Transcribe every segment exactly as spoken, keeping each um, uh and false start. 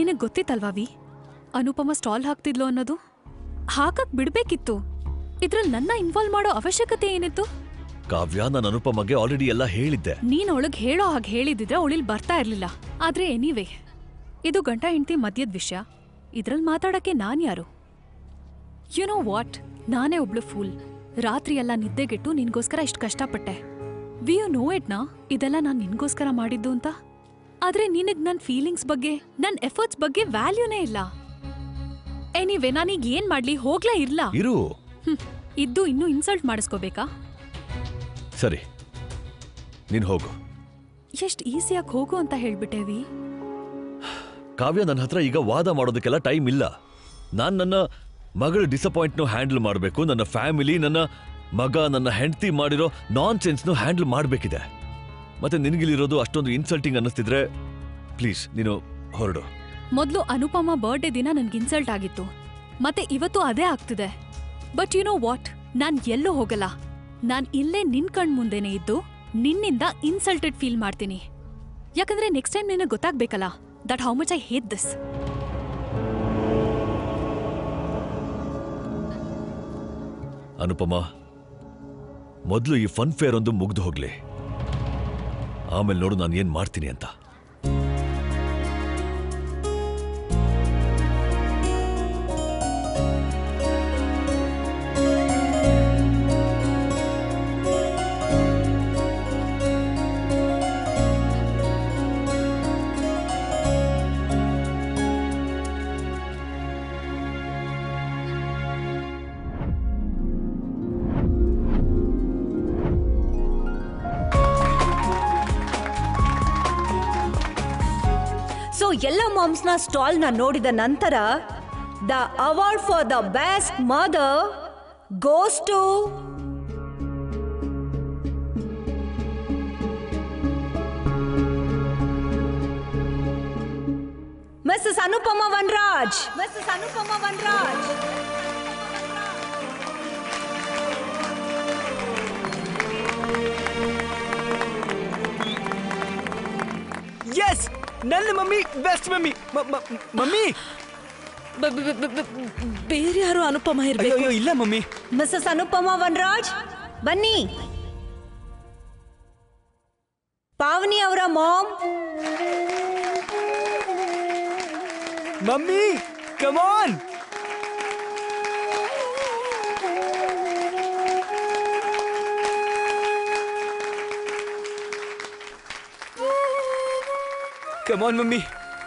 ನಿನಗೆ ಗೊತ್ತಿತ್ತಲ್ವಾ ವಿ, ಅನುಪಮ ಸ್ಟಾಲ್ ಹಾಕ್ತಿದ್ಲು ಅನ್ನೋದು? ಹಾಕಕ್ ಬಿಡ್ಬೇಕಿತ್ತು. ಇದ್ರಲ್ಲಿ ನನ್ನ ಇನ್ವಾಲ್ವ್ ಮಾಡೋ ಅವಶ್ಯಕತೆ ಏನಿತ್ತು? ಕಾವ್ಯ, ನಾನು ಅನುಪಮಗೆ ಆಲ್ರೆಡಿ ಎಲ್ಲ ಹೇಳಿದ್ದೆ. ನೀನ್ ಅವಳಿಗೆ ಹೇಳೋ ಹಾಗೆ ಹೇಳಿದಿದ್ರೆ ಅವಳಿಲ್ ಬರ್ತಾ ಇರ್ಲಿಲ್ಲ. ಆದ್ರೆ ಎನಿವೇ, ಇದು ಗಂಡ ಹೆಂಡತಿ ಮಧ್ಯದ ವಿಷಯ. ಇದ್ರಲ್ಲಿ ಮಾತಾಡಕ್ಕೆ ನಾನ್ ಯಾರು? ಯು ನೋ ವಾಟ್, ನಾನೇ ಒಬ್ಳು ಫೂಲ್. ರಾತ್ರಿ ಎಲ್ಲ ನಿದ್ದೆಗೆಟ್ಟು ನಿನ್ಗೋಸ್ಕರ ಇಷ್ಟು ಕಷ್ಟಪಟ್ಟೆ. ವಿ ಯು ನೋ ಇಟ್ ನಾ, ಇದೆಲ್ಲ ನಾನ್ ನಿನ್ಗೋಸ್ಕರ ಮಾಡಿದ್ದು ಅಂತ. ಆದ್ರೆ ನಿನಗ್ ನನ್ ಫೀಲಿಂಗ್ಸ್ ಬಗ್ಗೆ, ನನ್ ಎಫರ್ಟ್ಸ್ ಬಗ್ಗೆ ವ್ಯಾಲ್ಯೂನೇ ಇಲ್ಲ. ಎನಿವೇ, ನಾನೀಗ ಏನ್ ಮಾಡ್ಲಿ? ಹೋಗ್ಲಾ ಇರ್ಲಾ? ಇರು. ಇದ್ದು ಇನ್ನೂ ಇನ್ಸಲ್ಟ್ ಮಾಡಿಸ್ಕೋಬೇಕಾ? ಸರಿ, ನೀನ್ ಹೋಗು. ಎಷ್ಟ್ ಈಸಿಯಾಗಿ ಹೋಗು ಅಂತ ಹೇಳ್ಬಿಟ್ಟೇವಿ. ಕಾವ್ಯ, ನನ್ನ ಹತ್ರ ಈಗ ವಾದ ಮಾಡೋದಕ್ಕೆಲ್ಲ ಟೈಮ್ ಇಲ್ಲ. ನಾನ್ ನನ್ನ ಮಗಳ ಡಿಸಪಾಯಿಂಟ್ನು ಹ್ಯಾಂಡಲ್ ಮಾಡಬೇಕು. ನನ್ನ ಫ್ಯಾಮಿಲಿ, ನನ್ನ ಮಗ, ನನ್ನ ಹೆಂಡತಿ ಮಾಡಿರೋ ನಾನ್ ಸೆನ್ಸ್ನು ಹ್ಯಾಂಡಲ್ ಮಾಡಬೇಕಿದೆ. ಮತ್ತೆ ನಿನಗಿಲಿರೋದು ಅಷ್ಟೊಂದು ಇನ್ಸಲ್ಟಿಂಗ್ ಅನ್ನಿಸ್ತಿದ್ರೆ ಪ್ಲೀಸ್ ನೀನು ಹೊರಡು. ಮೊದಲು ಅನುಪಮ ಬರ್ಡೇ ದಿನ ನನ್ಗೆ ಇನ್ಸಲ್ಟ್ ಆಗಿತ್ತು, ಮತ್ತೆ ಇವತ್ತು ಅದೇ ಆಗ್ತಿದೆ. ಬಟ್ ಯು ನೋ ವಾಟ್, ನಾನ್ ಎಲ್ಲೂ ಹೋಗಲ್ಲ. ನಾನ್ ಇಲ್ಲೇ ನಿನ್ ಕಣ್ ಮುಂದೆನೆ ಇದ್ದು ನಿನ್ನಿಂದ ಇನ್ಸಲ್ಟೆಡ್ ಫೀಲ್ ಮಾಡ್ತೀನಿ. ಯಾಕಂದ್ರೆ ನೆಕ್ಸ್ಟ್ ಟೈಮ್ ನಿನಗೆ ಗೊತ್ತಾಗ್ಬೇಕಲ್ಲ that how much I hate this. Anupama, ಮೊದಲು ಈ ಫನ್ ಫೇರ್ ಒಂದು ಮುಗ್ದು ಹೋಗ್ಲಿ, ಆಮೇಲೆ ನೋಡು ನಾನು ಏನ್ ಮಾಡ್ತೀನಿ ಅಂತ. ಎಲ್ಲ ಮಾಮ್ಸ್ ನ ಸ್ಟಾಲ್ ನ ನೋಡಿದ ನಂತರ the award for the best mother goes to Mrs Anupama Vanraj. Mrs Anupama Vanraj. Yes! ನನ್ನ ಮಮ್ಮಿ ಬೆಸ್ಟ್ ಮಮ್ಮಿ. ಮಮ್ಮಿ, ಬೇರೆ ಯಾರು ಅನುಪಮ ಇರಬೇಕು? ಅಯ್ಯೋ ಇಲ್ಲ ಮಮ್ಮಿ. ಮಿಸಸ್ ಅನುಪಮ ವನರಾಜ್ ಬನ್ನಿ. ಪಾವನಿ ಅವರ mom. Mummy come on. Come on, Mummy.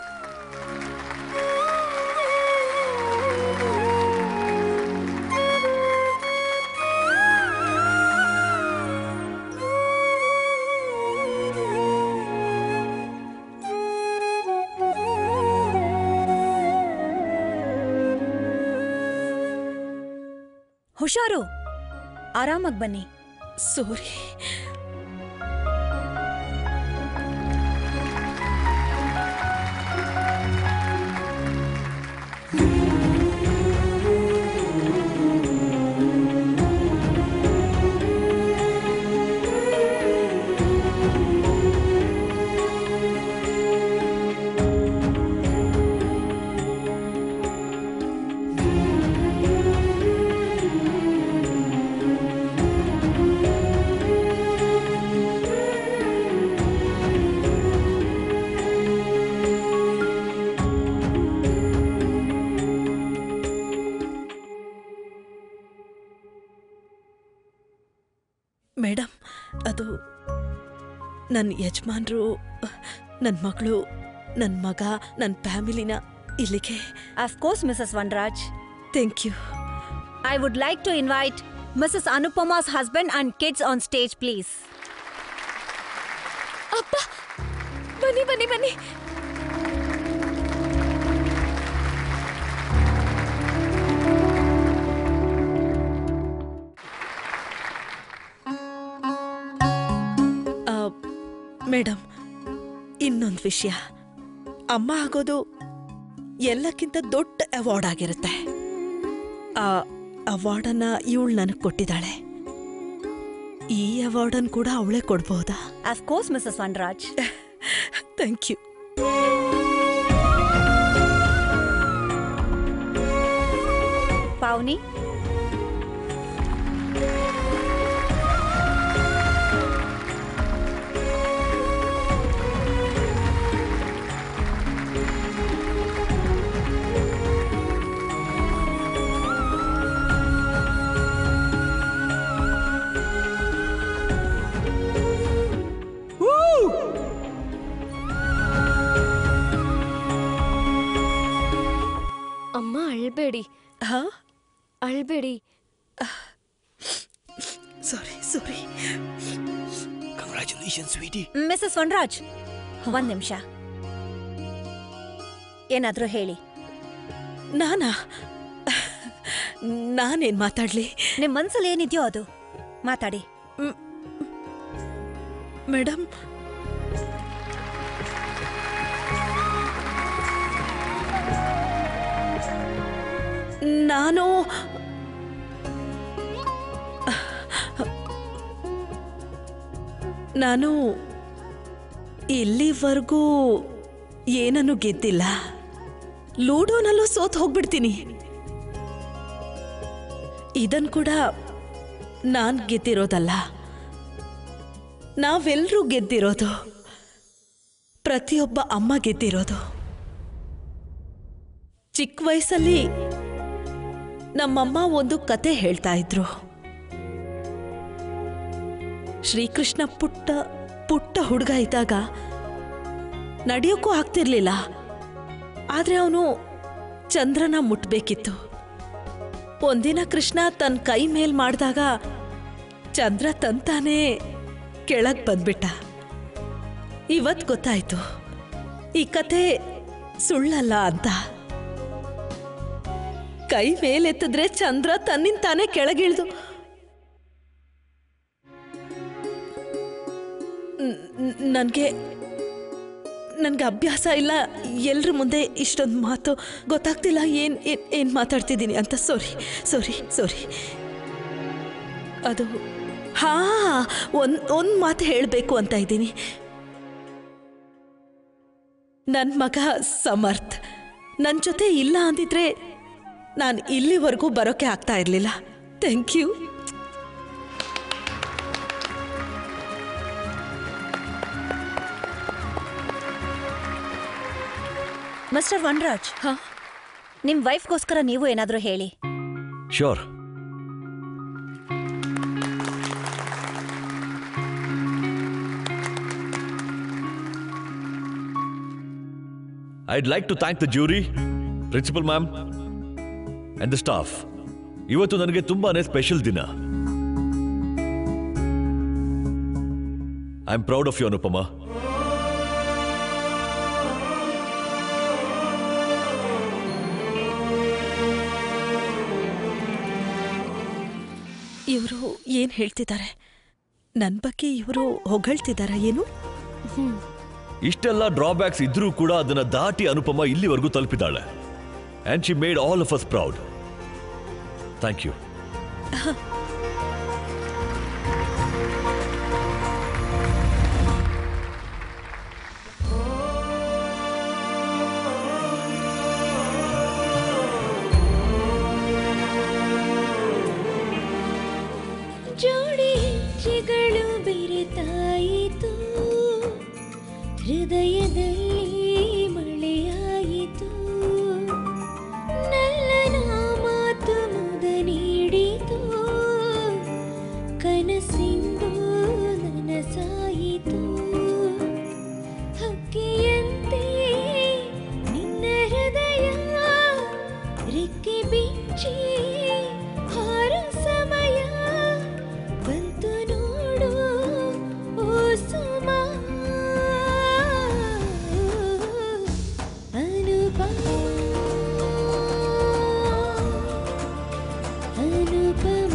ಹುಷಾರು, ಆರಾಮಾಗಿ ಬನ್ನಿ. ಸೂರಿ, ಮೇಡಮ್, ಅದು ನನ್ನ ಯಜಮಾನ್ರು, ನನ್ನ ಮಗಳು, ನನ್ನ ಮಗ, ನನ್ನ ಫ್ಯಾಮಿಲಿನ ಇಲ್ಲಿಗೆ. Of course Mrs Vanraj. Thank you. I would like to invite Mrs Anupama's husband and kids on stage please. ಅಪ್ಪ, ಬನ್ನಿ ಬನ್ನಿ ಬನ್ನಿ. ಮೇಡಮ್, ಇನ್ನೊಂದು ವಿಷಯ, ಅಮ್ಮ ಆಗೋದು ಎಲ್ಲಕ್ಕಿಂತ ದೊಡ್ಡ ಅವಾರ್ಡ್ ಆಗಿರುತ್ತೆ. ಆ ಅವಾರ್ಡನ್ನ ಇವಳು ನನಗೆ ಕೊಟ್ಟಿದ್ದಾಳೆ. ಈ ಅವಾರ್ಡನ್ನು ಕೂಡ ಅವಳೇ ಕೊಡ್ಬಹುದಾ? Of course Mrs Vanraj. Thank you. Any? ಅಮ್ಮ ಅಳ್ಬೇಡಿ, ಹಾ ಅಳ್ಬೇಡಿ. Sorry sorry. Congratulation sweetie. Mrs Vanraj, ಒಂದ್ ನಿಮಿಷ. ಏನಾದ್ರೂ ಹೇಳಿ. ನಾನಾ ನಾನೇನ್ ಮಾತಾಡ್ಲಿ? ನಿಮ್ ಮನ್ಸಲ್ಲಿ ಏನಿದೆಯೋ ಅದು ಮಾತಾಡಿ. ಮೇಡಮ್, ನಾನು ನಾನು ಇಲ್ಲಿವರೆಗೂ ಏನನ್ನು ಗೆದ್ದಿಲ್ಲ. ಲೂಡೋನಲ್ಲೂ ಸೋತ್ ಹೋಗ್ಬಿಡ್ತೀನಿ. ಇದನ್ ಕೂಡ ನಾನ್ ಗೆದ್ದಿರೋದಲ್ಲ, ನಾವೆಲ್ಲರೂ ಗೆದ್ದಿರೋದು. ಪ್ರತಿಯೊಬ್ಬ ಅಮ್ಮ ಗೆದ್ದಿರೋದು. ಚಿಕ್ಕ ವಯಸ್ಸಲ್ಲಿ ನಮ್ಮಮ್ಮ ಒಂದು ಕತೆ ಹೇಳ್ತಾ ಇದ್ರು. ಶ್ರೀಕೃಷ್ಣ ಪುಟ್ಟ ಪುಟ್ಟ ಹುಡುಗ ಇದ್ದಾಗ ನಡೆಯೋಕ್ಕೂ ಆಗ್ತಿರ್ಲಿಲ್ಲ. ಆದ್ರೆ ಅವನು ಚಂದ್ರನ ಮುಟ್ಬೇಕಿತ್ತು. ಒಂದಿನ ಕೃಷ್ಣ ತನ್ನ ಕೈ ಮೇಲ್ ಮಾಡಿದಾಗ ಚಂದ್ರ ತಂತಾನೇ ಕೆಳಗ್ ಬಂದ್ಬಿಟ್ಟ. ಇವತ್ ಗೊತ್ತಾಯ್ತು ಈ ಕತೆ ಸುಳ್ಳಲ್ಲ ಅಂತ. ಕೈ ಮೇಲೆತ್ತಿದ್ರೆ ಚಂದ್ರ ತನ್ನಿಂದ ತಾನೇ ಕೆಳಗಿಳಿದು. ನನಗೆ ನನಗೆ ಅಭ್ಯಾಸ ಇಲ್ಲ ಎಲ್ರ ಮುಂದೆ ಇಷ್ಟೊಂದು ಮಾತು. ಗೊತ್ತಾಗ್ತಿಲ್ಲ ಏನ್ ಏನ್ ಮಾತಾಡ್ತಿದ್ದೀನಿ ಅಂತ. ಸಾರಿ ಸಾರಿ ಸಾರಿ. ಅದು ಹಾ ಒಂದ್ ಒಂದು ಮಾತು ಹೇಳಬೇಕು ಅಂತ ಇದ್ದೀನಿ. ನನ್ನ ಮಗ ಸಮರ್ಥ್ ನನ್ನ ಜೊತೆ ಇಲ್ಲ ಅಂದಿದ್ರೆ ನಾನು ಇಲ್ಲಿವರೆಗೂ ಬರೋಕೆ ಆಗ್ತಾ ಇರಲಿಲ್ಲ. Thank you. ಮಿಸ್ಟರ್ ವನರಾಜ್, ಹಾ, ನಿಮ್ ವೈಫ್ಗೋಸ್ಕರ ನೀವು ಏನಾದ್ರೂ ಹೇಳಿ. Sure. I'd like to thank the jury, principal ma'am, and the staff. ಇವತ್ತು ನನಗೆ ತುಂಬಾನೇ ಸ್ಪೆಷಲ್ ದಿನ. I am proud of you Anupama. ಇವರು ಏನ್ ಹೇಳ್ತಿದ್ದಾರೆ? ನನ್ನ ಬಗ್ಗೆ ಇವರು ಹೊಗಳ್ತಿದಾರ ಏನು? ಇಷ್ಟೆಲ್ಲ ಡ್ರಾಬ್ಯಾಕ್ಸ್ ಇದ್ರೂ ಕೂಡ ಅದನ್ನ ದಾಟಿ ಅನುಪಮ ಇಲ್ಲಿವರೆಗೂ ತಲುಪಿದಾಳೆ. And she made all of us proud. Thank you. ಜೋಡಿ ಹೆಜ್ಜೆಗಳು ಬೆರೆತಾಯಿತು, ಹೃದಯದಲ್ಲಿ ಮಳೆಯಾಯಿತು, ನಲ್ಲನ ಮಾತು ಮುದ ನೀಡಿತು, ಕನಸಿಂದು ನನಸಾಯಿತು. ಹಕ್ಕಿಯಂತೆ ನಿನ್ನ ಹೃದಯ ರೆಕ್ಕೆ ಬಿಚ್ಚಿ ಹಾರು ಸಮಯ ಬಂತು ನೋಡು ಓ ಸುಮ. ಅನುಪಮ ಅನುಪಮ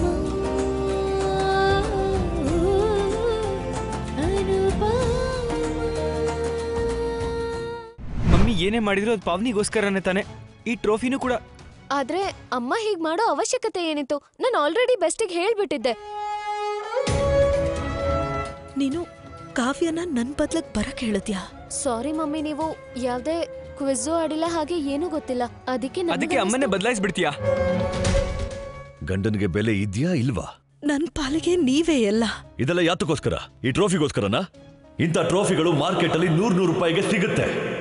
ಅನುಪಮ. ಮಮ್ಮಿ ಏನೇ ಮಾಡಿದ್ರು ಅದು ಪಾವನಿಗೋಸ್ಕರನೇ ತಾನೆ. ಈ ಟ್ರೋಫಿನೂ ಕೂಡ. ಆದ್ರೆ ಅಮ್ಮ ಹೀಗ್ ಮಾಡೋ ಅವಶ್ಯಕತೆ ಏನಿತ್ತು? ನಾನು ಆಲ್ರೆಡಿ ಬೆಸ್ಟಿಗೆ ಹೇಳ್ಬಿಟ್ಟಿದ್ದೆ. ನೀನು ಕಾವ್ಯನ ನನ್ನ ಬದ್ಲಕ್ ಬರಕ್ ಹೇಳಿದ್ಯಾ? ಸಾರಿ ಮಮ್ಮಿ, ನೀವು ಯಾವ್ದೇ ಕ್ವಿಝು ಆಡಿಲ್ಲ, ಹಾಗೆ ಏನೂ ಗೊತ್ತಿಲ್ಲ. ಅದಕ್ಕೆ ನನ್ಗೆ ಅದಕ್ಕೆ ಅಮ್ಮನೇ ಅನ್ನಿಸ್ತು- ಬದಲಾಯಿಸ್ಬಿಡ್ತೀಯಾ? ಗಂಡನಿಗೆ ಬೆಲೆ ಇದ್ಯಾ ಇಲ್ವಾ? ನನ್ನ ಪಾಲಿಗೆ ನೀವೇ ಎಲ್ಲ. ಇದೆಲ್ಲ ಯಾತಕ್ಕೋಸ್ಕರ? ಈ ಟ್ರೋಫಿಗೋಸ್ಕರನಾ? ಇಂಥ ಟ್ರೋಫಿಗಳು ಮಾರ್ಕೆಟ್ ಅಲ್ಲಿ ನೂರ್ ನೂರು ರೂಪಾಯಿಗೆ ಸಿಗುತ್ತೆ.